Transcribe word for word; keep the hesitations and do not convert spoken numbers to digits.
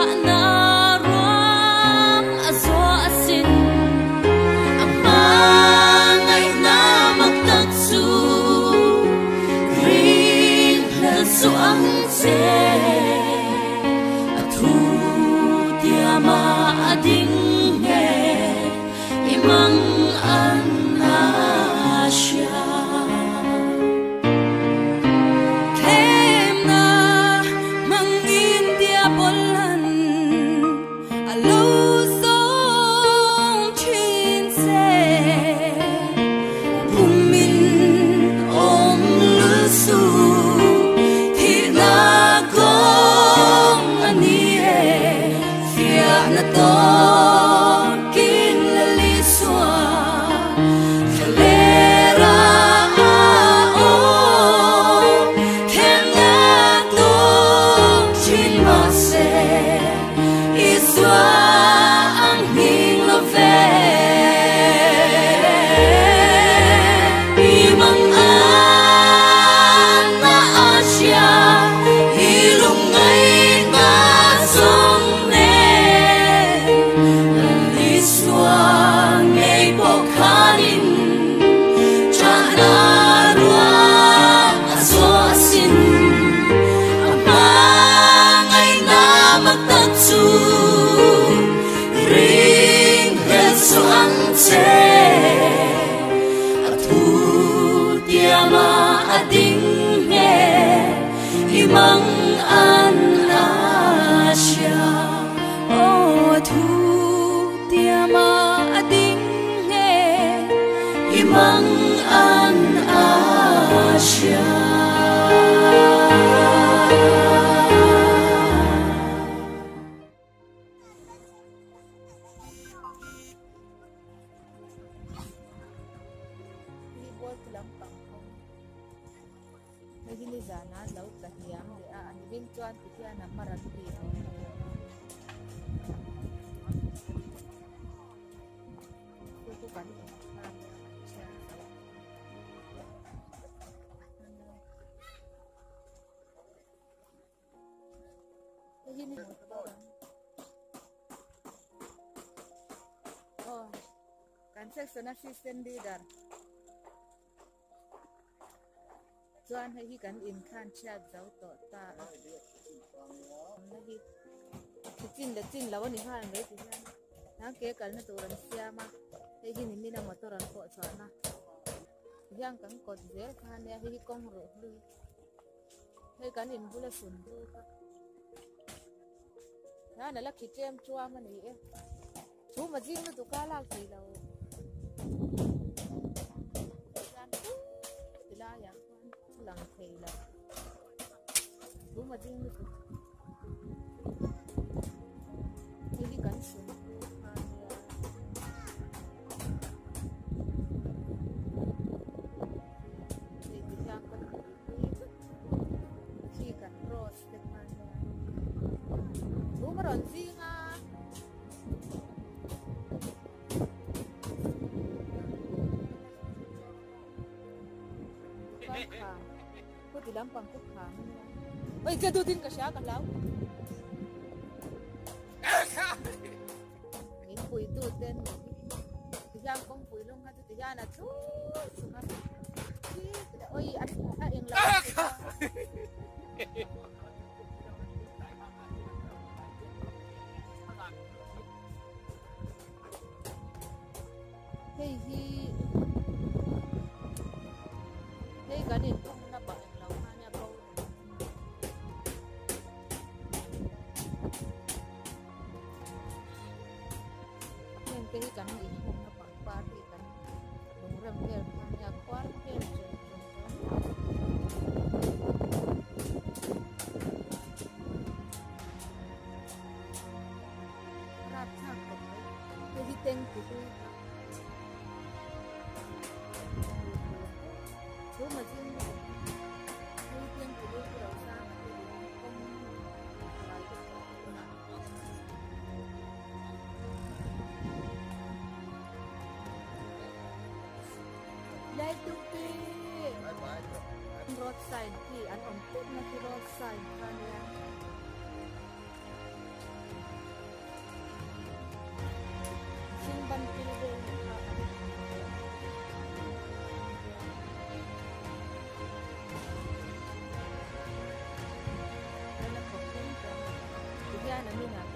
Oh, kan section assistant leader. Chuan hay hi kan in khan chat zau to ta. Nahi chin da chin lawan ni han le ti han. Na ke kal na turan siama. Hay hi ni mina motoran ko chana. Yang kan ko zer khan ya hi kong ro lu. Hay kan in bula sun du ka. Na na la kitem chua man ni e. Chú mà riêng nó tụi cá lao thì là thì la ya lần thì là chú mà riêng nó tụi cái đi cảnh xuống thì thì ra con khi cảnh rose được mà chú mà còn riêng à thì đám bằng cúc khám ơi cái tôi tin cả sáng cả lão những quỷ tu tên thì giang con quỷ luôn hay thì giang là chú ôi anh anh yên lặng hey hi hey cái này không là bằng cái kan ini pun apa party kan orang ber hanya kuartel rata kok jadi tengku tu tu macam ni tu tengku tu rasa Lai tu pi road sign ki an om put na ki road sign kan ya mình là